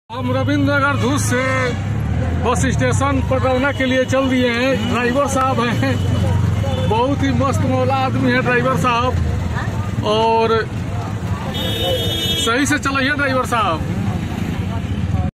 हम रविंद्रनगर धूस से bus station पटौना के लिए चल दिए हैं। ड्राइवर साहब हैं, बहुत ही मस्त मौला आदमी है ड्राइवर साहब, और सही से चलाइए ड्राइवर साहब।